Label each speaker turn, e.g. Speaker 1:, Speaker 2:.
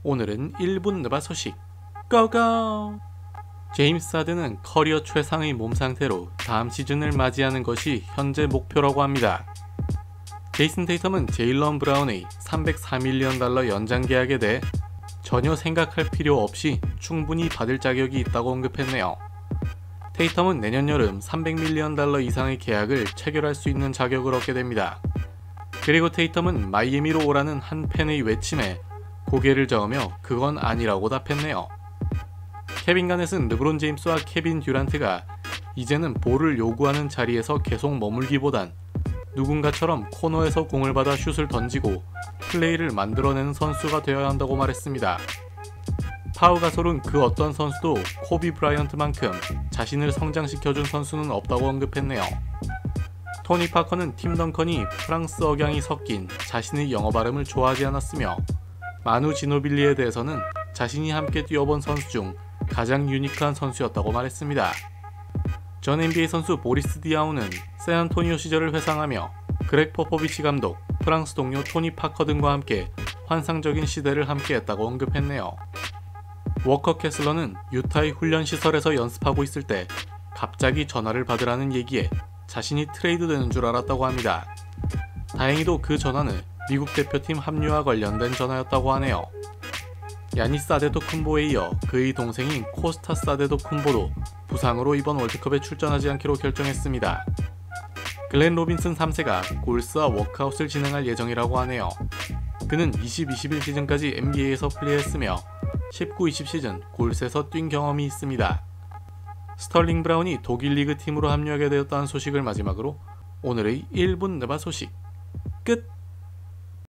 Speaker 1: 오늘은 1분 느바 소식 고고! 제임스 하든은 커리어 최상의 몸 상태로 다음 시즌을 맞이하는 것이 현재 목표라고 합니다. 제이슨 테이텀은 제일런 브라운의 $304밀리언 연장 계약에 대해 전혀 생각할 필요 없이 충분히 받을 자격이 있다고 언급했네요. 테이텀은 내년 여름 $300밀리언 이상의 계약을 체결할 수 있는 자격을 얻게 됩니다. 그리고 테이텀은 마이애미로 오라는 한 팬의 외침에 고개를 저으며 그건 아니라고 답했네요. 케빈 가넷은 르브론 제임스와 케빈 듀란트가 이제는 볼을 요구하는 자리에서 계속 머물기보단 누군가처럼 코너에서 공을 받아 슛을 던지고 플레이를 만들어내는 선수가 되어야 한다고 말했습니다. 파우 가솔은 그 어떤 선수도 코비 브라이언트만큼 자신을 성장시켜준 선수는 없다고 언급했네요. 토니 파커는 팀 덩컨이 프랑스 억양이 섞인 자신의 영어 발음을 좋아하지 않았으며 마누 지노빌리에 대해서는 자신이 함께 뛰어본 선수 중 가장 유니크한 선수였다고 말했습니다. 전 NBA 선수 보리스 디아우는 샌안토니오 시절을 회상하며 그렉 포포비치 감독, 프랑스 동료 토니 파커 등과 함께 환상적인 시대를 함께했다고 언급했네요. 워커 캐슬러는 유타의 훈련시설에서 연습하고 있을 때 갑자기 전화를 받으라는 얘기에 자신이 트레이드되는 줄 알았다고 합니다. 다행히도 그 전화는 미국 대표팀 합류와 관련된 전화였다고 하네요. 야니스 아데토쿤보에 이어 그의 동생인 코스타스 아데토쿤보도 부상으로 이번 월드컵에 출전하지 않기로 결정했습니다. 글렌 로빈슨 3세가 골스와 워크아웃을 진행할 예정이라고 하네요. 그는 20-21 시즌까지 NBA에서 플레이했으며 19-20 시즌 골스에서 뛴 경험이 있습니다. 스털링 브라운이 독일 리그 팀으로 합류하게 되었다는 소식을 마지막으로 오늘의 1분 느바 소식 끝!